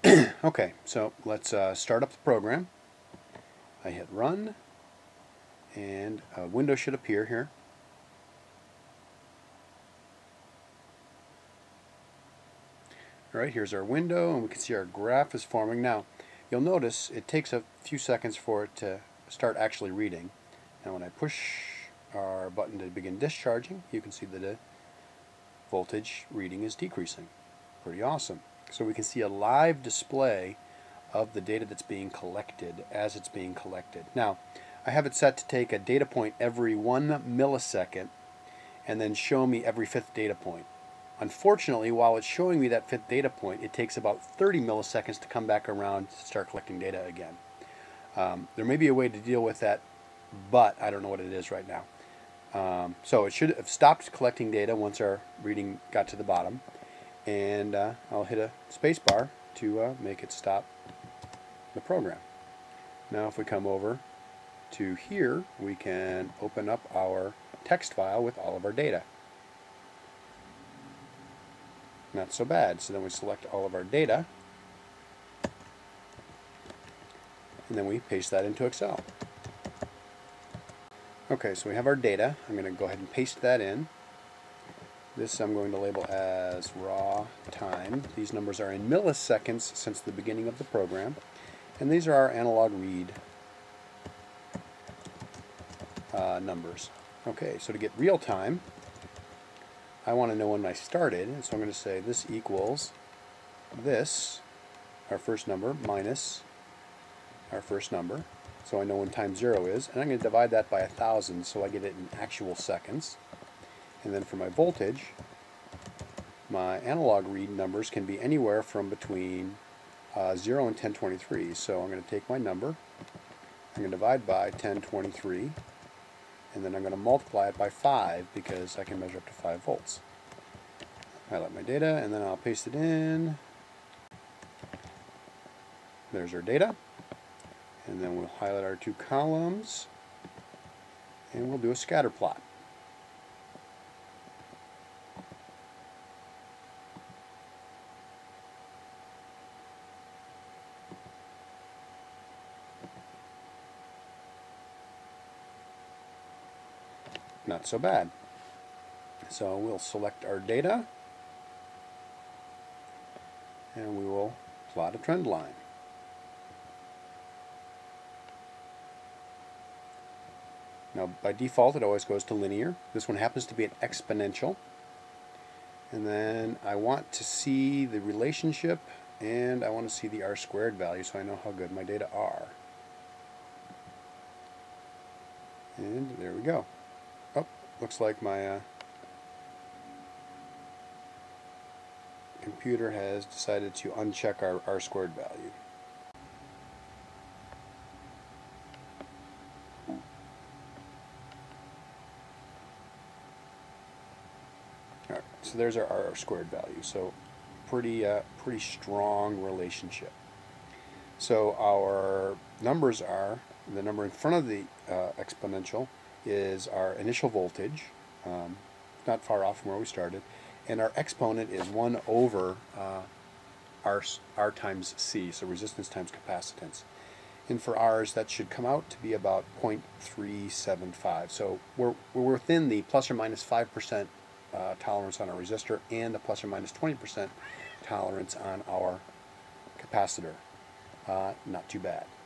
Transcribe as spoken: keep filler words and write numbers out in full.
Okay, so let's uh, start up the program. I hit run, and a window should appear here. Alright, here's our window, and we can see our graph is forming. Now, you'll notice it takes a few seconds for it to start actually reading. Now when I push our button to begin discharging, you can see that the voltage reading is decreasing. Pretty awesome. So we can see a live display of the data that's being collected as it's being collected. Now, I have it set to take a data point every one millisecond and then show me every fifth data point. Unfortunately, while it's showing me that fifth data point, it takes about thirty milliseconds to come back around to start collecting data again. Um, there may be a way to deal with that, but I don't know what it is right now. Um, so it should have stopped collecting data once our reading got to the bottom, and uh, I'll hit a space bar to uh, make it stop the program. Now if we come over to here, we can open up our text file with all of our data. Not so bad. So then we select all of our data, and then we paste that into Excel. Okay, so we have our data. I'm going to go ahead and paste that in. This I'm going to label as raw time. These numbers are in milliseconds since the beginning of the program, and these are our analog read uh, numbers. Okay, so to get real time, I want to know when I started, and so I'm going to say this equals this, our first number, minus our first number, so I know when time zero is, and I'm going to divide that by a thousand so I get it in actual seconds. And then for my voltage, my analog read numbers can be anywhere from between uh, zero and ten twenty-three. So I'm going to take my number, I'm going to divide by ten twenty-three, and then I'm going to multiply it by five because I can measure up to five volts. Highlight my data, and then I'll paste it in. There's our data. And then we'll highlight our two columns, and we'll do a scatter plot. Not so bad. So we'll select our data, and we will plot a trend line. Now by default it always goes to linear. This one happens to be an exponential. And then I want to see the relationship, and I want to see the R squared value so I know how good my data are. And there we go. Oh, looks like my uh, computer has decided to uncheck our R squared value. Alright, so there's our R squared value. So pretty uh, pretty strong relationship. So our numbers are, the number in front of the uh, exponential is our initial voltage, um, not far off from where we started, and our exponent is one over uh, R, R times C, so resistance times capacitance. And for R's, that should come out to be about zero point three seven five. So we're, we're within the plus or minus five percent uh, tolerance on our resistor and the plus or minus twenty percent tolerance on our capacitor. Uh, not too bad.